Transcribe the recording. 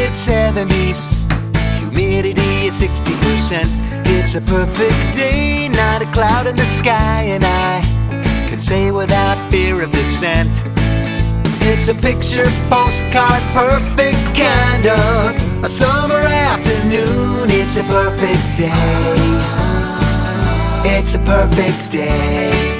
mid-70s. Humidity is 60%. It's a perfect day, not a cloud in the sky, and I can say without fear of dissent, it's a picture postcard, perfect kind of a summer afternoon. It's a perfect day. It's a perfect day.